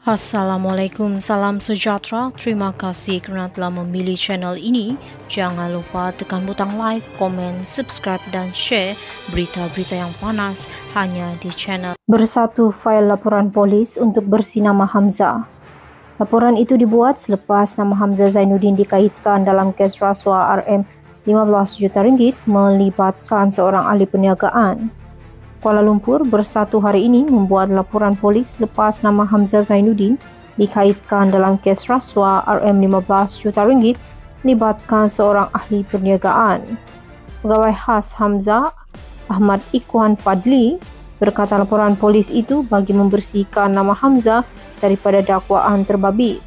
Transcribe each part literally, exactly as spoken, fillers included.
Assalamualaikum, salam sejahtera. Terima kasih kerana telah memilih channel ini. Jangan lupa tekan butang like, komen, subscribe dan share berita-berita yang panas hanya di channel. Bersatu fail laporan polis untuk bersih nama Hamzah. Laporan itu dibuat selepas nama Hamzah Zainuddin dikaitkan dalam kes rasuah R M lima belas juta ringgit melibatkan seorang ahli perniagaan. Kuala Lumpur Bersatu hari ini membuat laporan polis lepas nama Hamzah Zainuddin dikaitkan dalam kes rasuah R M lima belas juta ringgit melibatkan seorang ahli perniagaan. Pegawai khas Hamzah, Ahmad Ikhwan Fadli, berkata laporan polis itu bagi membersihkan nama Hamzah daripada dakwaan terbabit.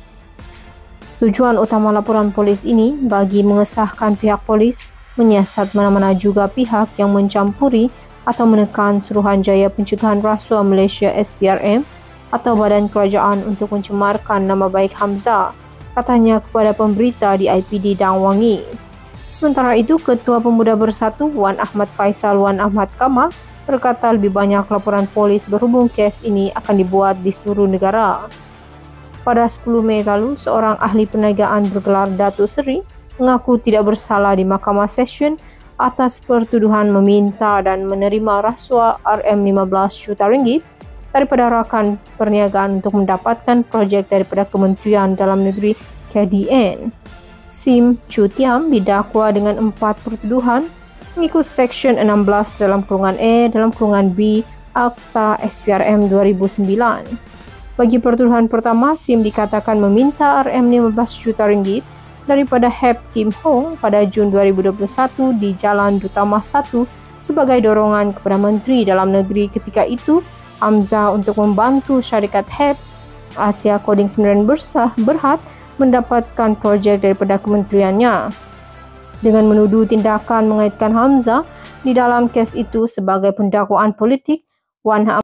Tujuan utama laporan polis ini bagi mengesahkan pihak polis menyiasat mana-mana juga pihak yang mencampuri atau menekan Suruhanjaya Pencegahan Rasuah Malaysia S P R M atau badan kerajaan untuk mencemarkan nama baik Hamzah, katanya kepada pemberita di I P D Dang Wangi. Sementara itu, Ketua Pemuda Bersatu Wan Ahmad Faisal Wan Ahmad Kamal berkata lebih banyak laporan polis berhubung kes ini akan dibuat di seluruh negara. Pada sepuluh Mei lalu, seorang ahli perniagaan bergelar Datuk Seri mengaku tidak bersalah di Mahkamah Session atas pertuduhan meminta dan menerima rasuah R M lima belas juta ringgit daripada rakan perniagaan untuk mendapatkan projek daripada Kementerian Dalam Negeri K D N. Sim Chu Tiam didakwa dengan empat pertuduhan mengikut Seksyen enam belas dalam kurungan A dalam kurungan B Akta S P R M dua ribu sembilan. Bagi pertuduhan pertama, Sim dikatakan meminta R M lima belas juta ringgit daripada Hep Kim Hong pada Jun dua ribu dua puluh satu di Jalan Duta Mas satu sebagai dorongan kepada Menteri Dalam Negeri ketika itu, Hamzah, untuk membantu syarikat Hep Asia Coding sembilan Bersah Berhad mendapatkan projek daripada kementeriannya. Dengan menuduh tindakan mengaitkan Hamzah di dalam kes itu sebagai pendakwaan politik, Wan